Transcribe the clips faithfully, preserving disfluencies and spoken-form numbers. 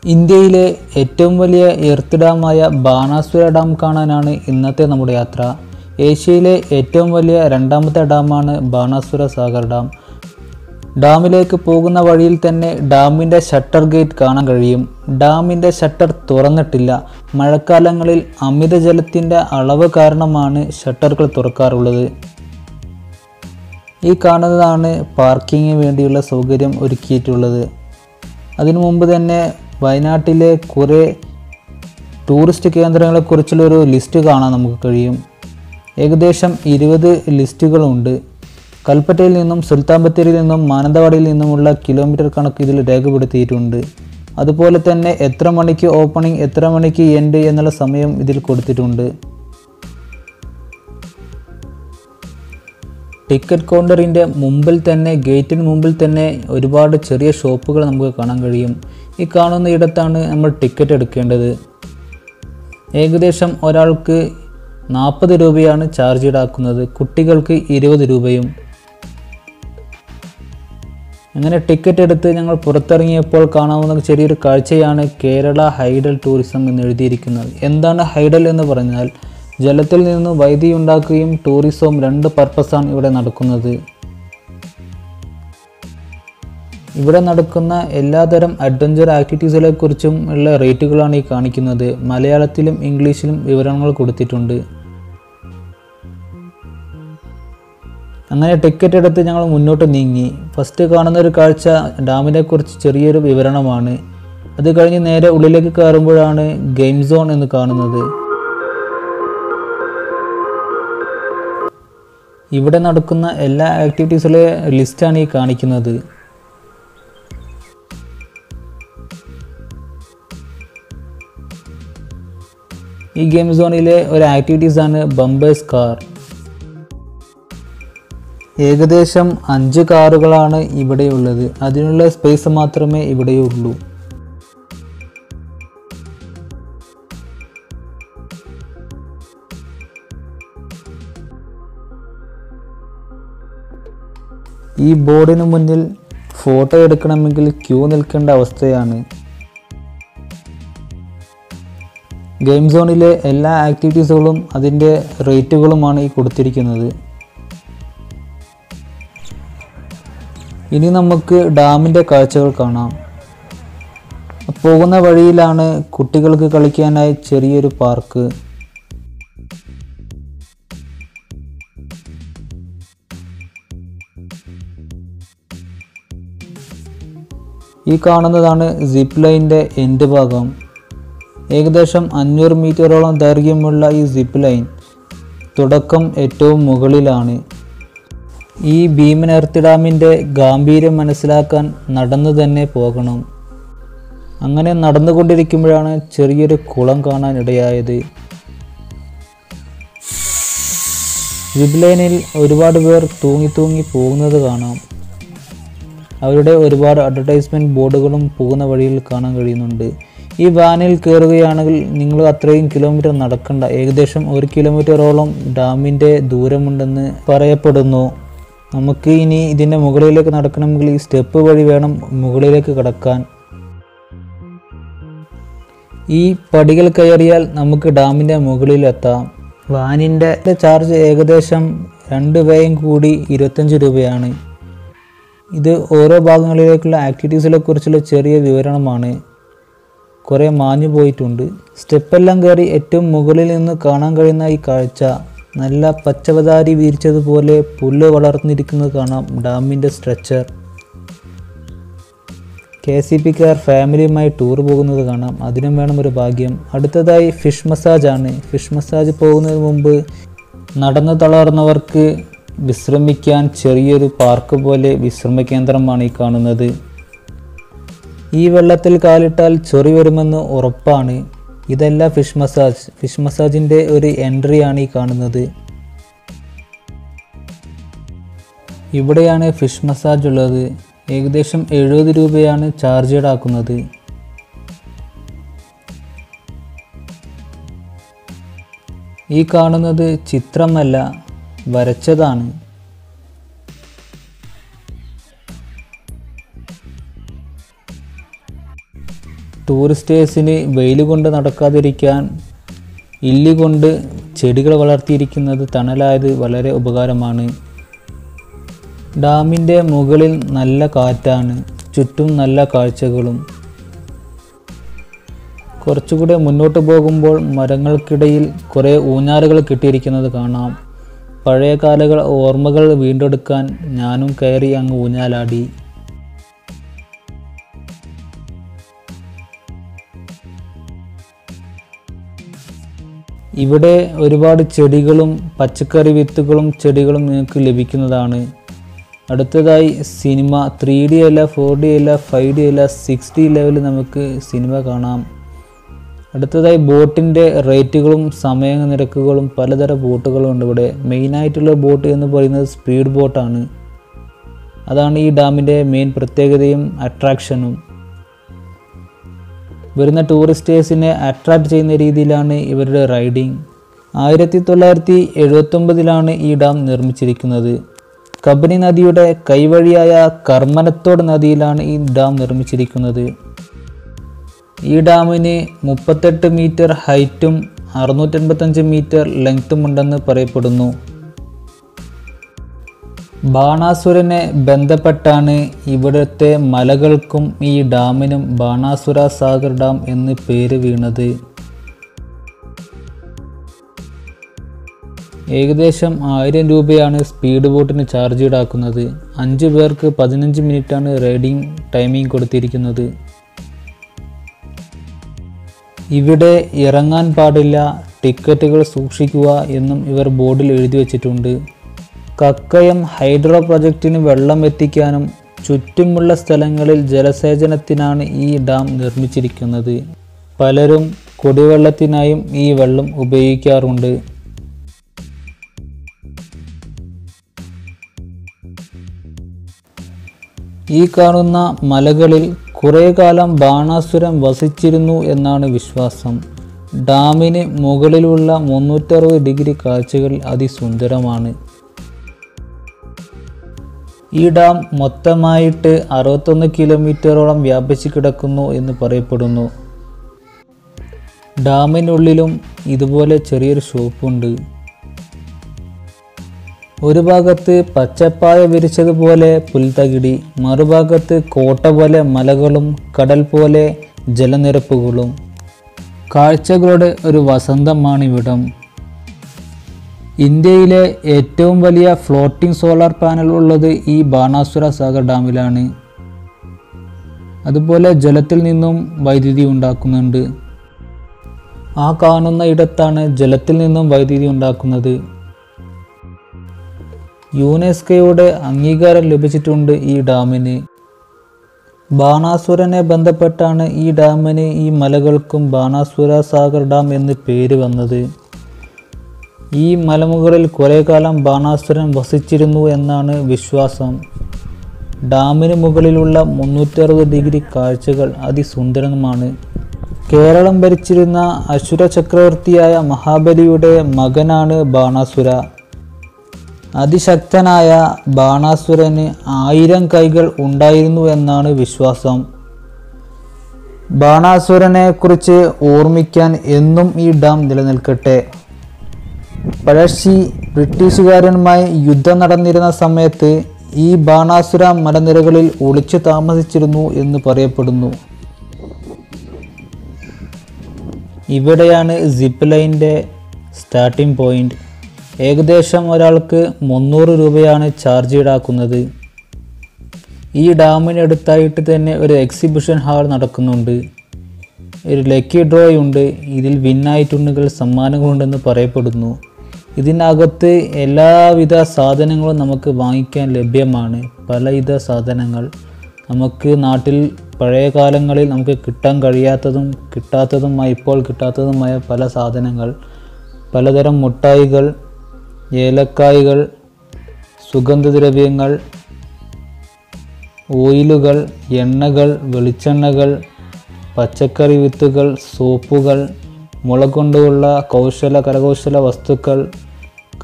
ഇന്ത്യയിലെ ഏറ്റവും വലിയ എർത്ത് ഡാമായ ബാനാസുര ഡാം കാണാനാണ് ഇന്നത്തെ നമ്മുടെ യാത്ര. ഏഷ്യയിലെ ഏറ്റവും വലിയ രണ്ടാമത്തെ ഡാമാണ് ബാനാസുര സാഗർ ഡാം. ഡാമിലേക്ക് പോകുന്ന വഴിയിൽ തന്നെ ഡാമിൻ്റെ ഷട്ടർ ഗേറ്റ് കാണാൻ കഴിയും. ഡാമിൻ്റെ ഷട്ടർ തുറന്നിട്ടില്ല. മഴക്കാലങ്ങളിൽ അമിതജലത്തിൻ്റെ അളവ് കാരണമാണ് ഷട്ടറുകൾ തുറക്കാറുള്ളത്. ഈ കാണുന്നതാണ് പാർക്കിങ്ങിന് വേണ്ടിയുള്ള സൗകര്യം ഒരുക്കിയിട്ടുള്ളത്. അതിനു മുമ്പ് തന്നെ വയനാട്ടിലെ കുറേ ടൂറിസ്റ്റ് കേന്ദ്രങ്ങളെക്കുറിച്ചുള്ളൊരു ലിസ്റ്റ് കാണാൻ നമുക്ക് കഴിയും. ഏകദേശം ഇരുപത് ലിസ്റ്റുകളുണ്ട്. കൽപ്പറ്റയിൽ നിന്നും സുൽത്താൻ ബത്തേരിയിൽ നിന്നും മാനന്തവാടിയിൽ നിന്നുമുള്ള കിലോമീറ്റർ കണക്ക് ഇതിൽ രേഖപ്പെടുത്തിയിട്ടുണ്ട്. അതുപോലെ തന്നെ എത്ര മണിക്ക് ഓപ്പണിംഗ്, എത്ര മണിക്ക് എൻഡ് എന്നുള്ള സമയം ഇതിൽ കൊടുത്തിട്ടുണ്ട്. ടിക്കറ്റ് കൗണ്ടറിൻ്റെ മുമ്പിൽ തന്നെ, ഗേറ്റിന് മുമ്പിൽ തന്നെ ഒരുപാട് ചെറിയ ഷോപ്പുകൾ നമുക്ക് കാണാൻ കഴിയും. ഈ കാണുന്ന ഇടത്താണ് നമ്മൾ ടിക്കറ്റ് എടുക്കേണ്ടത്. ഏകദേശം ഒരാൾക്ക് നാൽപ്പത് രൂപയാണ് ചാർജ് ഈടാക്കുന്നത്, കുട്ടികൾക്ക് ഇരുപത് രൂപയും. അങ്ങനെ ടിക്കറ്റ് എടുത്ത് ഞങ്ങൾ പുറത്തിറങ്ങിയപ്പോൾ കാണാവുന്ന ചെറിയൊരു കാഴ്ചയാണ് കേരള ഹൈഡൽ ടൂറിസം എന്ന് എഴുതിയിരിക്കുന്നത്. എന്താണ് ഹൈഡൽ എന്ന് പറഞ്ഞാൽ ജലത്തിൽ നിന്ന് വൈദ്യുതി ഉണ്ടാക്കുകയും ടൂറിസവും രണ്ട് പർപ്പസാണ് ഇവിടെ നടക്കുന്നത്. ഇവിടെ നടക്കുന്ന എല്ലാതരം അഡ്വഞ്ചർ ആക്ടിവിറ്റീസുകളെ കുറിച്ചും ഉള്ള റേറ്റുകളാണ് ഈ കാണിക്കുന്നത്. മലയാളത്തിലും ഇംഗ്ലീഷിലും വിവരണങ്ങൾ കൊടുത്തിട്ടുണ്ട്. അങ്ങനെ ടിക്കറ്റ് എടുത്ത് ഞങ്ങൾ മുന്നോട്ട് നീങ്ങി. ഫസ്റ്റ് കാണുന്ന ഒരു കാഴ്ച ഡാമിനെ കുറിച്ച് ചെറിയൊരു വിവരണമാണ്. അത് കഴിഞ്ഞ് നേരെ ഉള്ളിലേക്ക് കയറുമ്പോഴാണ് ഗെയിം സോൺ എന്ന് കാണുന്നത്. ഇവിടെ നടക്കുന്ന എല്ലാ ആക്ടിവിറ്റീസുകളെ ലിസ്റ്റാണ് ഈ കാണിക്കുന്നത്. ഈ ഗെയിം സോണിലെ ഒരു ആക്ടിവിറ്റീസാണ് ബമ്പേഴ്സ് കാർ. ഏകദേശം അഞ്ച് കാറുകളാണ് ഇവിടെയുള്ളത്. അതിനുള്ള സ്പേസ് മാത്രമേ ഇവിടെയുള്ളൂ. ഈ ബോർഡിന് മുന്നിൽ ഫോട്ടോ എടുക്കണമെങ്കിൽ ക്യൂ നിൽക്കേണ്ട അവസ്ഥയാണ്. ഗെയിം സോണിലെ എല്ലാ ആക്ടിവിറ്റീസുകളും അതിൻ്റെ റേറ്റുകളുമാണ് ഈ കൊടുത്തിരിക്കുന്നത്. ഇനി നമുക്ക് ഡാമിൻ്റെ കാഴ്ചകൾ കാണാം. പോകുന്ന വഴിയിലാണ് കുട്ടികൾക്ക് കളിക്കാനായി ചെറിയൊരു പാർക്ക്. ഈ കാണുന്നതാണ് സിപ്പ് ലൈനിൻ്റെ എൻഡ് ഭാഗം. ഏകദേശം അഞ്ഞൂറ് മീറ്ററോളം ദൈർഘ്യമുള്ള ഈ സിപ്പ് ലൈൻ തുടക്കം ഏറ്റവും മുകളിലാണ്. ഈ ഭീമൻ എർത്ത് ഡാമിൻ്റെ ഗാംഭീര്യം മനസ്സിലാക്കാൻ നടന്നു തന്നെ പോകണം. അങ്ങനെ നടന്നുകൊണ്ടിരിക്കുമ്പോഴാണ് ചെറിയൊരു കുളം കാണാൻ ഇടയായത്. സിപ്പ് ലൈനിൽ ഒരുപാട് പേർ തൂങ്ങി തൂങ്ങി പോകുന്നത് കാണാം. അവരുടെ ഒരുപാട് അഡ്വർടൈസ്മെൻറ്റ് ബോർഡുകളും പോകുന്ന വഴിയിൽ കാണാൻ കഴിയുന്നുണ്ട്. ഈ വാനിൽ കയറുകയാണെങ്കിൽ നിങ്ങൾ അത്രയും കിലോമീറ്റർ നടക്കണ്ട. ഏകദേശം ഒരു കിലോമീറ്ററോളം ഡാമിൻ്റെ ദൂരമുണ്ടെന്ന് പറയപ്പെടുന്നു. നമുക്ക് ഇനി ഇതിൻ്റെ മുകളിലേക്ക് നടക്കണമെങ്കിൽ ഈ സ്റ്റെപ്പ് വഴി വേണം മുകളിലേക്ക് കടക്കാൻ. ഈ പടികൾ കയറിയാൽ നമുക്ക് ഡാമിൻ്റെ മുകളിലെത്താം. വാനിൻ്റെ ചാർജ് ഏകദേശം രണ്ട് വേയും കൂടി ഇരുപത്തഞ്ച് രൂപയാണ്. ഇത് ഓരോ ഭാഗങ്ങളിലേക്കുള്ള ആക്ടിവിറ്റീസിനെ കുറിച്ചുള്ള ചെറിയ വിവരണമാണ്. കുറേ മാഞ്ഞു പോയിട്ടുണ്ട്. സ്റ്റെപ്പെല്ലാം കയറി ഏറ്റവും മുകളിൽ നിന്ന് കാണാൻ കഴിയുന്ന ഈ കാഴ്ച നല്ല പച്ചവതാരി വീരിച്ചതുപോലെ പുല്ല് വളർന്നിരിക്കുന്നത് കാണാം. ഡാമിൻ്റെ സ്ട്രക്ചർ. കെ സി പിക്കാർ ഫാമിലിയുമായി ടൂർ പോകുന്നത് കാണാം. അതിനും വേണം ഒരു ഭാഗ്യം. അടുത്തതായി ഫിഷ് മസാജ് ആണ്. ഫിഷ് മസാജ് പോകുന്നതിന് മുമ്പ് നടന്നു തളർന്നവർക്ക് വിശ്രമിക്കാൻ ചെറിയൊരു പാർക്ക് പോലെ വിശ്രമ കേന്ദ്രമാണ് ഈ കാണുന്നത്. ഈ വെള്ളത്തിൽ കാലിട്ടാൽ ചൊറി വരുമെന്ന് ഉറപ്പാണ്. ഇതല്ല ഫിഷ് മസാജ്. ഫിഷ് മസാജിൻ്റെ ഒരു എൻട്രിയാണ് ഈ കാണുന്നത്. ഇവിടെയാണ് ഫിഷ് മസാജ് ഉള്ളത്. ഏകദേശം എഴുപത് രൂപയാണ് ചാർജ് ഈടാക്കുന്നത്. ഈ കാണുന്നത് ചിത്രമല്ല, വരച്ചതാണ്. ടൂറിസ്റ്റേഴ്സിന് വെയിൽ കൊണ്ട് നടക്കാതിരിക്കാൻ ഇല്ലി കൊണ്ട് ചെടികൾ വളർത്തിയിരിക്കുന്നത് തണലായത് വളരെ ഉപകാരമാണ്. ഡാമിൻ്റെ മുകളിൽ നല്ല കാറ്റാണ്, ചുറ്റും നല്ല കാഴ്ചകളും. കുറച്ചുകൂടെ മുന്നോട്ട് പോകുമ്പോൾ മരങ്ങൾക്കിടയിൽ കുറേ ഊഞ്ഞാലുകൾ കെട്ടിയിരിക്കുന്നത് കാണാം. പഴയ കാലങ്ങൾ ഓർമ്മകൾ വീണ്ടെടുക്കാൻ ഞാനും കയറി അങ്ങ് ഊഞ്ഞാലാടി. ഇവിടെ ഒരുപാട് ചെടികളും പച്ചക്കറി വിത്തുകളും ചെടികളും നിങ്ങൾക്ക് ലഭിക്കുന്നതാണ്. അടുത്തതായി സിനിമ ത്രീ ഡി അല്ല, ഫോർ ഡി അല്ല, ഫൈവ് ഡി അല്ല, സിക്സ് ഡി ലെവലിൽ നമുക്ക് സിനിമ കാണാം. അടുത്തതായി ബോട്ടിൻ്റെ റേറ്റുകളും സമയ നിരക്കുകളും പലതരം ബോട്ടുകളും ഉണ്ട് ഇവിടെ. മെയിനായിട്ടുള്ള ബോട്ട് എന്ന് പറയുന്നത് സ്പീഡ് ബോട്ടാണ്. അതാണ് ഈ ഡാമിൻ്റെ മെയിൻ പ്രത്യേകതയും അട്രാക്ഷനും. വരുന്ന ടൂറിസ്റ്റേഴ്സിനെ അട്രാക്റ്റ് ചെയ്യുന്ന രീതിയിലാണ് ഇവരുടെ റൈഡിങ്. ആയിരത്തി തൊള്ളായിരത്തി എഴുപത്തൊമ്പതിലാണ് ഈ ഡാം നിർമ്മിച്ചിരിക്കുന്നത്. കബനി നദിയുടെ കൈവഴിയായ കർമ്മനത്തോട് നദിയിലാണ് ഈ ഡാം നിർമ്മിച്ചിരിക്കുന്നത്. ഈ ഡാമിന് മുപ്പത്തെട്ട് മീറ്റർ ഹൈറ്റും അറുന്നൂറ്റൻപത്തഞ്ച് മീറ്റർ ലെങ്ത്തും ഉണ്ടെന്ന് പറയപ്പെടുന്നു. ബാണാസുരനെ ബന്ധപ്പെട്ടാണ് ഇവിടുത്തെ മലകൾക്കും ഈ ഡാമിനും ബാണാസുര സാഗർ ഡാം എന്ന് പേര് വീണത്. ഏകദേശം ആയിരം രൂപയാണ് സ്പീഡ് ബോട്ടിന് ചാർജ് ഈടാക്കുന്നത്. അഞ്ച് പേർക്ക് പതിനഞ്ച് മിനിറ്റാണ് റൈഡിംഗ് ടൈമിംഗ് കൊടുത്തിരിക്കുന്നത്. ഇവിടെ ഇറങ്ങാൻ പാടില്ല, ടിക്കറ്റുകൾ സൂക്ഷിക്കുക എന്നും ഇവർ ബോർഡിൽ എഴുതി വച്ചിട്ടുണ്ട്. കക്കയം ഹൈഡ്രോ പ്രൊജക്റ്റിന് വെള്ളം എത്തിക്കാനും ചുറ്റുമുള്ള സ്ഥലങ്ങളിൽ ജലസേചനത്തിനാണ് ഈ ഡാം നിർമ്മിച്ചിരിക്കുന്നത്. പലരും കുടിവെള്ളത്തിനായും ഈ വെള്ളം ഉപയോഗിക്കാറുണ്ട്. ഈ കാണുന്ന മലകളിൽ കുറേ കാലം ബാണാസുരൻ വസിച്ചിരുന്നു എന്നാണ് വിശ്വാസം. ഡാമിന് മുകളിലുള്ള മുന്നൂറ്ററുപത് ഡിഗ്രി കാഴ്ചകൾ അതിസുന്ദരമാണ്. ഈ ഡാം മൊത്തമായിട്ട് അറുപത്തൊന്ന് കിലോമീറ്ററോളം വ്യാപിച്ച് കിടക്കുന്നു എന്ന് പറയപ്പെടുന്നു. ഡാമിനുള്ളിലും ഇതുപോലെ ചെറിയൊരു ഷോപ്പുണ്ട്. ഒരു ഭാഗത്ത് പച്ചപ്പായ വിരിച്ചതുപോലെ പുൽത്തകിടി, മറുഭാഗത്ത് കോട്ട പോലെ മലകളും കടൽ പോലെ ജലനിരപ്പുകളും. കാഴ്ചകളുടെ ഒരു വസന്തമാണിവിടം. ഇന്ത്യയിലെ ഏറ്റവും വലിയ ഫ്ലോട്ടിംഗ് സോളാർ പാനൽ ഉള്ളത് ഈ ബാണാസുര സാഗർ ഡാമിലാണ്. അതുപോലെ ജലത്തിൽ നിന്നും വൈദ്യുതി ഉണ്ടാക്കുന്നുണ്ട്. ആ കാണുന്ന ഇടത്താണ് ജലത്തിൽ നിന്നും വൈദ്യുതി ഉണ്ടാക്കുന്നത്. യുനെസ്കോയുടെ അംഗീകാരം ലഭിച്ചിട്ടുണ്ട് ഈ ഡാമിന്. ബാണാസുരനെ ബന്ധപ്പെട്ടാണ് ഈ ഡാമിന് ഈ മലകൾക്കും ബാണാസുര സാഗർ ഡാം എന്ന് പേര് വന്നത്. ഈ മലമുകളിൽ കുറേ കാലം ബാണാസുരൻ വസിച്ചിരുന്നു എന്നാണ് വിശ്വാസം. ഡാമിന് മുകളിലുള്ള മുന്നൂറ്ററുപത് ഡിഗ്രി കാഴ്ചകൾ അതിസുന്ദരമാണ്. കേരളം ഭരിച്ചിരുന്ന അസുര ചക്രവർത്തിയായ മഹാബലിയുടെ മകനാണ് ബാണാസുര. അതിശക്തനായ ബാണാസുരന് ആയിരം കൈകൾ ഉണ്ടായിരുന്നു എന്നാണ് വിശ്വാസം. ബാണാസുരനെ കുറിച്ച് ഓർമ്മിക്കാൻ എന്നും ഈ ഡാം നിലനിൽക്കട്ടെ. പഴശ്ശി ബ്രിട്ടീഷുകാരനുമായി യുദ്ധം നടന്നിരുന്ന സമയത്ത് ഈ ബാണാസുര മലനിരകളിൽ ഒളിച്ചു താമസിച്ചിരുന്നു എന്ന് പറയപ്പെടുന്നു. ഇവിടെയാണ് സിപ്പ് ലൈൻ്റെ സ്റ്റാർട്ടിംഗ് പോയിന്റ്. ഏകദേശം ഒരാൾക്ക് മുന്നൂറ് രൂപയാണ് ചാർജ് ഈടാക്കുന്നത്. ഈ ഡാമിനടുത്തായിട്ട് തന്നെ ഒരു എക്സിബിഷൻ ഹാൾ നടക്കുന്നുണ്ട്. ഒരു ലക്കി ഡ്രോ ഉണ്ട്. ഇതിൽ വിന്നായിട്ടുണ്ടെങ്കിൽ സമ്മാനങ്ങളുണ്ടെന്ന് പറയപ്പെടുന്നു. ഇതിനകത്ത് എല്ലാവിധ സാധനങ്ങളും നമുക്ക് വാങ്ങിക്കാൻ ലഭ്യമാണ്. പലവിധ സാധനങ്ങൾ നമുക്ക് നാട്ടിൽ പഴയ കാലങ്ങളിൽ നമുക്ക് കിട്ടാൻ കഴിയാത്തതും കിട്ടാത്തതുമായ ഇപ്പോൾ കിട്ടാത്തതുമായ പല സാധനങ്ങൾ, പലതരം മുട്ടായികൾ, ഏലക്കായ്കൾ, സുഗന്ധദ്രവ്യങ്ങൾ, ഓയിലുകൾ, എണ്ണകൾ, വെളിച്ചെണ്ണകൾ, പച്ചക്കറി വിത്തുകൾ, സോപ്പുകൾ, മുള കൊണ്ടുള്ള കൗശല കരകൗശല വസ്തുക്കൾ,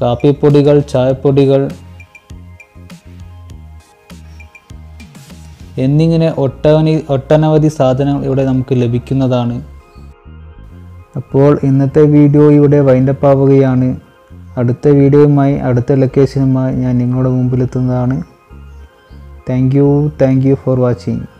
കാപ്പിപ്പൊടികൾ, ചായപ്പൊടികൾ, എന്നിങ്ങനെ ഒട്ടനവധി ഒട്ടനവധി സാധനങ്ങൾ ഇവിടെ നമുക്ക് ലഭിക്കുന്നതാണ്. അപ്പോൾ ഇന്നത്തെ വീഡിയോ ഇവിടെ വൈൻഡപ്പ് ആവുകയാണ്. അടുത്ത വീഡിയോയുമായി അടുത്ത ലൊക്കേഷനുമായി ഞാൻ നിങ്ങളുടെ മുമ്പിലെത്തുന്നതാണ്. Thank you thank you for watching.